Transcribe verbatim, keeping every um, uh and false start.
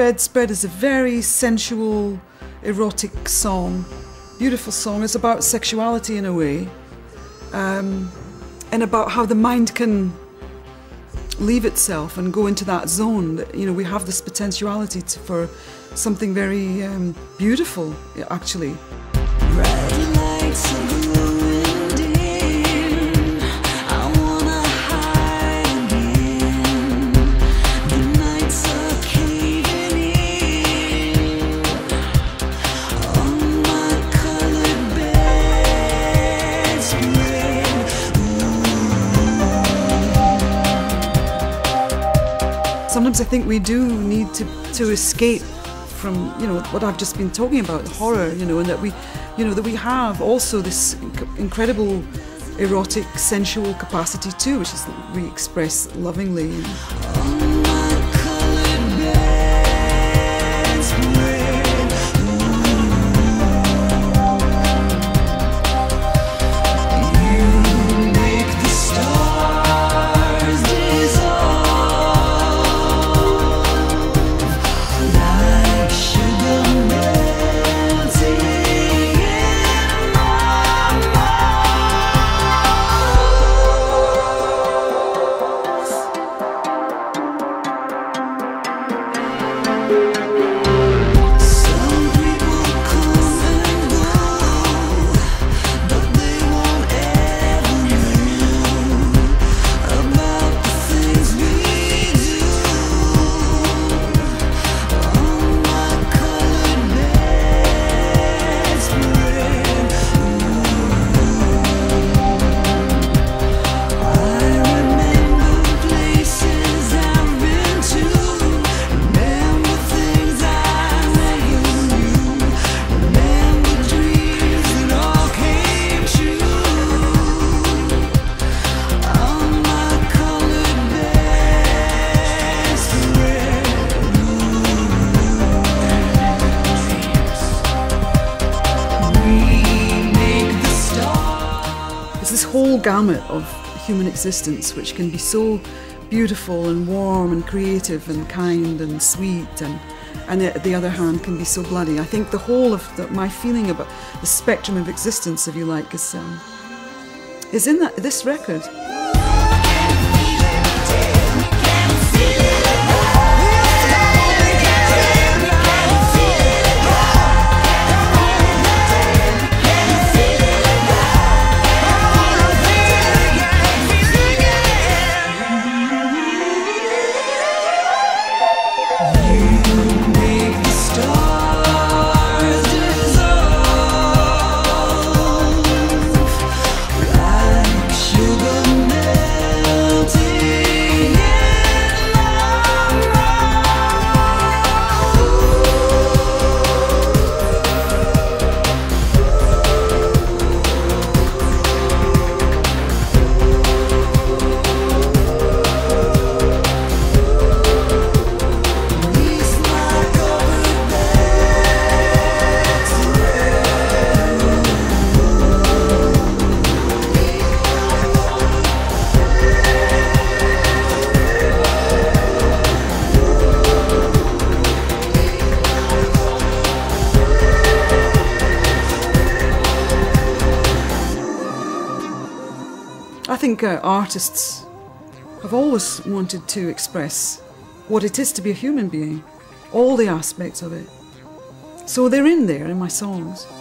Bedspread is a very sensual, erotic song. Beautiful song. It's about sexuality in a way, um, and about how the mind can leave itself and go into that zone. That, you know, we have this potentiality to, for something very um, beautiful, actually. Red lights are glowing dim. I wanna hide again. The nights are caving in on my colored bedspread. Sometimes I think we do need to, to escape from, you know, what I've just been talking about, horror, you know, and that we, you know, that we have also this incredible erotic, sensual capacity too, which is that we express lovingly. This whole gamut of human existence, which can be so beautiful and warm and creative and kind and sweet, and and at the other hand can be so bloody. I think the whole of the, my feeling about the spectrum of existence, if you like, is um, is in that this record. I think uh, artists have always wanted to express what it is to be a human being, all the aspects of it. So they're in there in my songs.